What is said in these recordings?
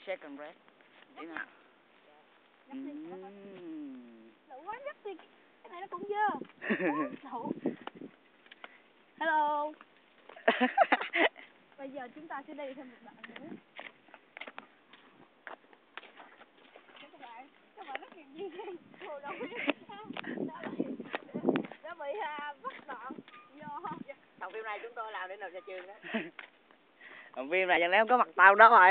second rest. Thế nào? Lẩu quá nhắc thì cái này nó cũng dơ. Lẩu. Hello. Bây giờ chúng ta sẽ đi thêm một đoạn nữa. Các bạn rất nghiệp duyên đi. Hồ đâu biết. Đã bị bắt đoạn do. Còn phim này chúng tôi làm để nộp ra trường đó. Còn phim này chẳng lẽ không có mặt tao đó rồi.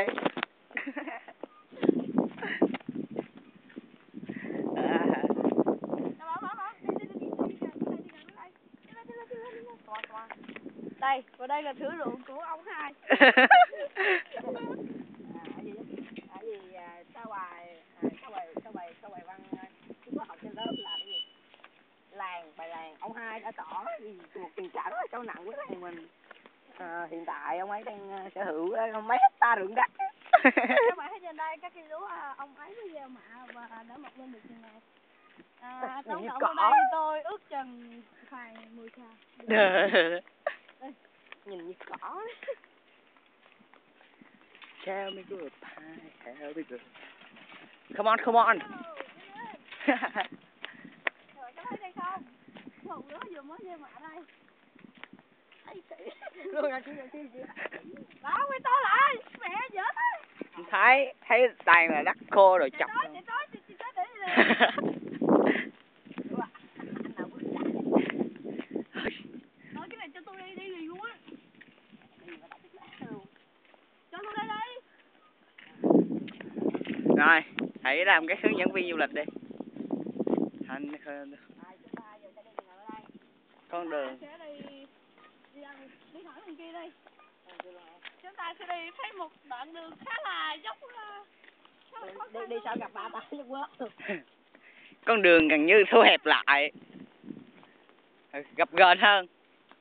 Đây, và đây là thử ruộng của ông hai. Sao bài văn chúng có học trên lớp là cái gì? Bài làng ông hai đã tỏ một tình trạng rất là sâu nặng của làng mình. Hiện tại ông ấy đang sở hữu mấy hecta ruộng đất. Các bạn thấy trên đây các cây lúa ông ấy mới gieo mạ và đã mọc lên được như này. Tổng cộng ở đây tôi ước chừng khoảng 10 xào. Nhìn như cỏ. Tell me good pie, tell me good. Come on, come on. Rồi, có thấy đây không? Một lúa vừa mới gieo mạ đây. Thấy kỹ. Luôn ra kia. Đó, quay to lại. Mẹ dở thế. Thấy toàn là đất khô rồi chọc. Chạy tới để đi. Nói cái này cho tôi đi liền luôn á. Cho tôi đây đi. Rồi, hãy làm cái hướng dẫn viên du lịch đi. Con đường. Sẽ đi thẳng bên kia đi. Chúng ta sẽ đi thấy một đoạn đường khá là dốc. Đi sao gặp bà ta nhất quá. Con đường gần như thu hẹp lại. Gặp gờn hơn.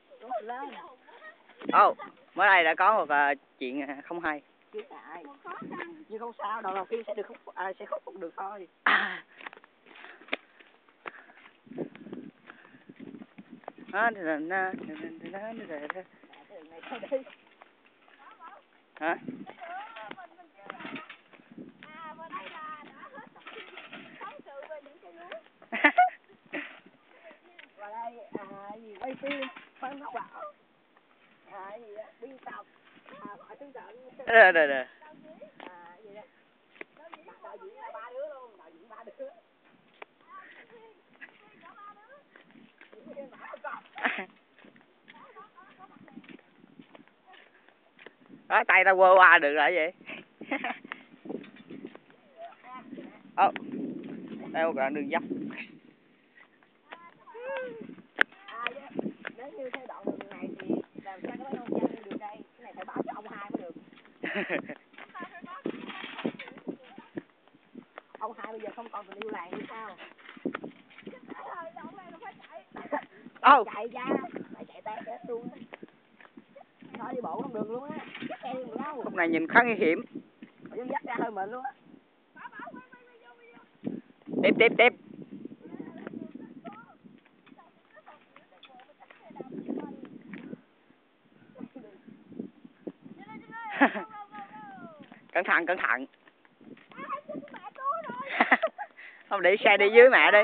Mới đây đã có một chuyện không hay. Nhưng không sao, đầu tiên sẽ khắc phục được thôi. Hả? Và đây là đã hết tập phóng sự về những cây lúa. Và đây quay phim phân học bảo. Biên tập hỏi tướng trận. Rồi. Đạo diễn là 3 đứa luôn, đạo diễn 3 đứa. Đó, tay tao quơ qua được rồi vậy. Đây một đoạn đường dốc. Nếu như theo đoạn đường này thì làm sao có nông dân đi được đây? Cái này phải báo cho ông hai mới được. Ông hai bây giờ không còn tình yêu làng nữa sao? Chạy ra, phải chạy té chết luôn. Thôi đi bộ không được luôn á. Dắt xe đi được đâu. Lúc này nhìn khá nguy hiểm. Dắt ra hơi mệt luôn á. Tiếp. Cẩn thận. Không để xe đi dưới mẹ đi.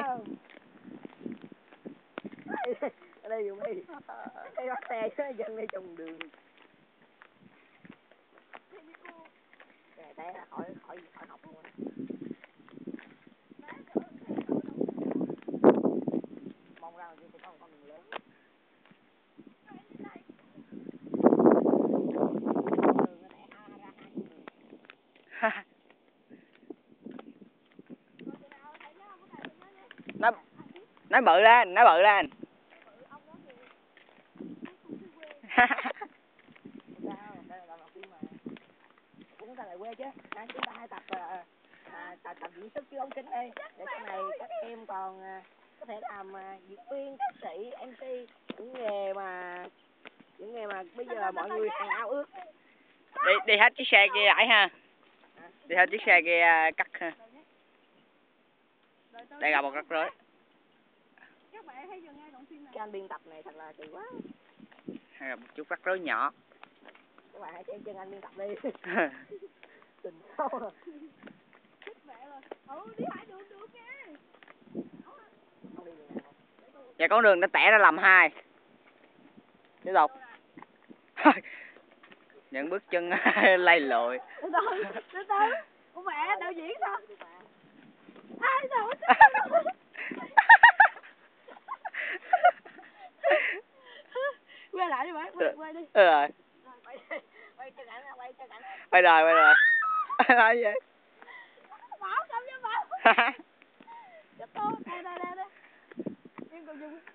Ở đây dùng đi. Cái bắt xe chứ dân đi trong đường. Té là khỏi học luôn. Mong ra thì sẽ có một con đường lớn. Nói bự lên. Chúng ta lại quê chứ. Chúng ta hay tập diễn xuất chứ ống kính đi. Để sau này các em còn có thể làm diễn viên, ca sĩ, MC, những nghề mà bây giờ mọi người hằng ao ước. Đi hết chiếc xe kia lại ha. Đi hết chiếc xe kia cắt ha. Đây gặp một rắc rối. Cái anh biên tập này thật là kỳ quá. Hay gặp một chút rắc rối nhỏ. Các bạn hãy xem chân anh biên tập đi. tình sâu rồi. Chết mẹ rồi. Đi hai đường được nha. Không đi đường nào. Dạ con đường nó tẻ ra làm hai. Tiếp tục. Những bước chân lay lội. Từ từ. Ủa mẹ, đạo diễn sao? Ai sao? Quay lại đi bạn, quay đi. Rồi. Quay chân ảnh, quay chân ảnh. Quay rồi. Nói gì? Bảo cầm cho bảo. Chết tôi, đây. Nhưng còn dừng.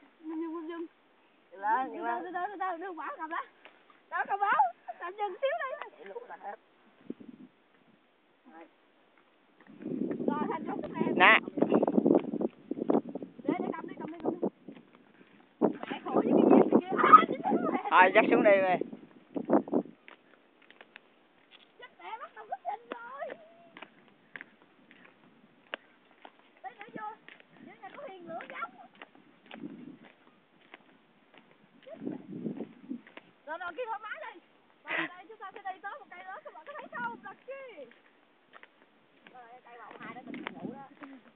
Lên. Từ từ, đừng bảo cầm đó. Đó cầm báo, tạm dừng xíu đi. Chạy luôn là hết. Rồi thành vô sức em. Nè. Để cầm đi. Mẹ khổ với cái dép kia. Thôi dắt xuống đi về. Chết mẹ bắt đầu có trình rồi. Để nữa vô. Nếu nhà có hiền lửa gắm. Rồi kia thoải mái đi. Rồi đây chúng ta sẽ đi tới một cây lớn, các bạn có thấy không? Đặt kia. Rồi cây bầu hai đó mình ngủ đó.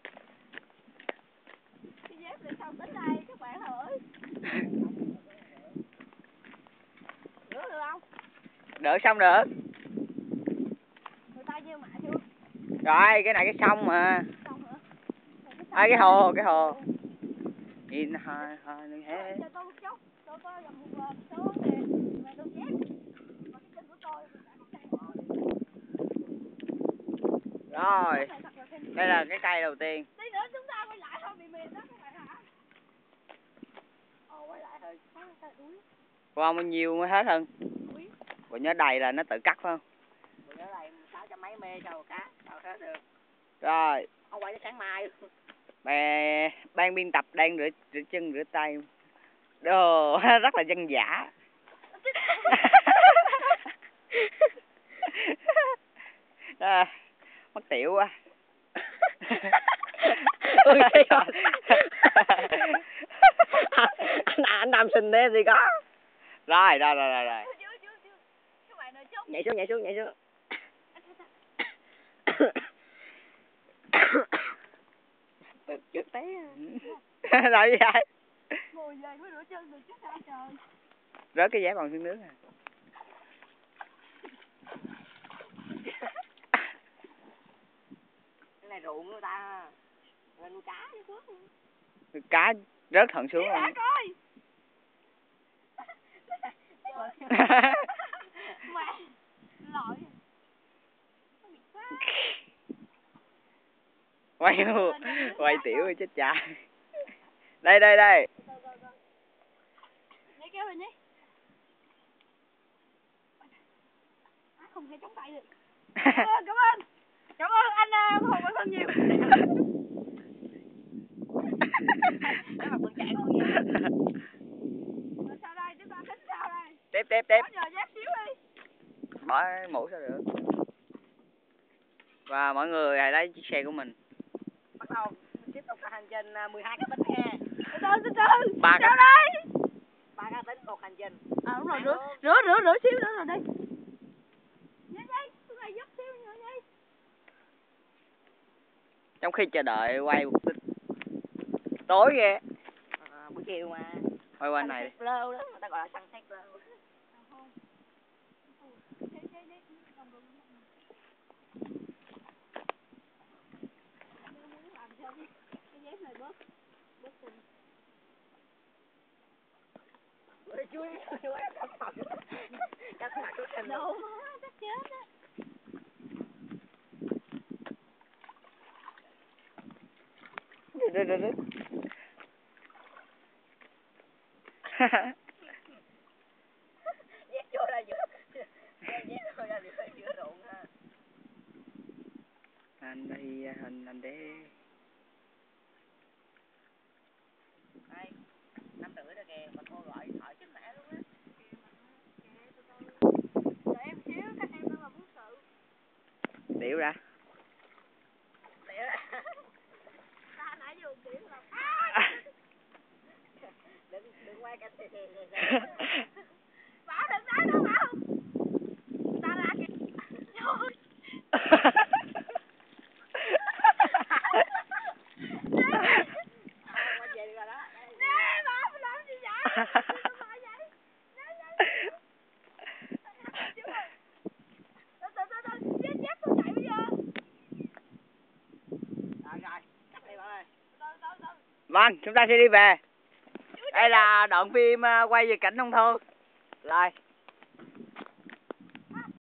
Cái dép để sao tính đây các bạn ơi. Rửa được không? Đỡ xong được. Người ta gieo mạ chưa? Rồi cái này cái xong mà. Xong hả? Cái hồ. Nhìn hai hết. Cho tôi một chút. Tôi có gặp một số nè. Mà tôi dép. Mà cái chân của tôi. Rồi. Đây là cái cây đầu tiên. Tí nữa chúng ta quay lại thôi, bị mềm đó các bạn hả? Quay lại thôi. Qua bao nhiêu mới hết hơn? Bộ nhớ đầy là nó tự cắt phải không? Bộ nhớ đây 600 mấy mê sao cá, sao hết được. Rồi. Không quay tới sáng mai. Ban biên tập đang rửa chân rửa tay. Đồ rất là dân dã. Mất tiểu quá. Anh nam sinh thế thì có. Rồi. Các bạn ơi chốt. Nhảy xuống. Trước té. Rồi gì vậy? Ngồi về mới rửa chân được chứ sao trời. Rớt cái dép bằng xuống nước à. Cái này ruộng người ta. Lên nuôi cá chứ phước. Cá rớt thẳng xuống rồi. luôn. Coi. Mẹ. Lội. Quay tiểu chết cha. Đây. Nhảy kéo lên nhé. Không thể chống tay được. Cảm ơn anh Hùng Văn Thân nhiều. Cái mặt mình chạy không vậy. Rồi sao đây? Chúng ta tính sao đây? Tiếp. Bỏ nhờ dép xíu đi. Bỏ mũ sao được. Và mọi người hãy lấy chiếc xe của mình. Bắt đầu tiếp tục hành trình 12 cái bánh nha. Từ từ. Ba sao đây? 3 cái bánh một hành trình. Đúng rồi, rửa xíu nữa rồi đây. Nhảy, tôi này giúp xíu nhảy. Trong khi chờ đợi quay một tích tối ghê. Buổi chiều mà. Quay qua này đi. Lơ đó, người ta gọi là sunset lơ. Cái dép này bớt cùng. Chui cắt mặt của em. Đâu má, chắc chết á. Đi. Dép vô ra giữa ruộng ha. Anh đây anh đế. Đây, 5:30 rồi kìa, mà cô gọi điện thoại chết mẹ luôn á. Đợi em xíu, các em đang làm phóng sự. Tiểu ra. Ta nãy vô tiểu là Đừng quay cái Bảo đừng nói đâu Bảo. Ta ra kìa. Trời. Vâng, chúng ta sẽ đi về. Đây là đoạn phim quay về cảnh nông thôn. Rồi.